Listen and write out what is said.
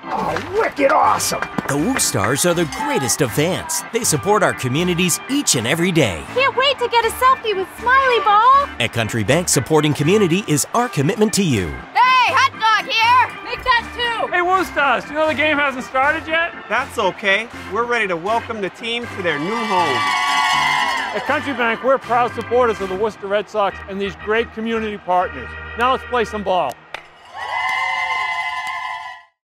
Oh, wicked awesome! The WooStars are the greatest of fans. They support our communities each and every day. Can't wait to get a selfie with Smiley Ball! At Country Bank, supporting community is our commitment to you. Hey, hot dog here! Make that two! Hey, WooStars, you know the game hasn't started yet? That's okay. We're ready to welcome the team to their new home. At Country Bank, we're proud supporters of the Worcester Red Sox and these great community partners. Now let's play some ball.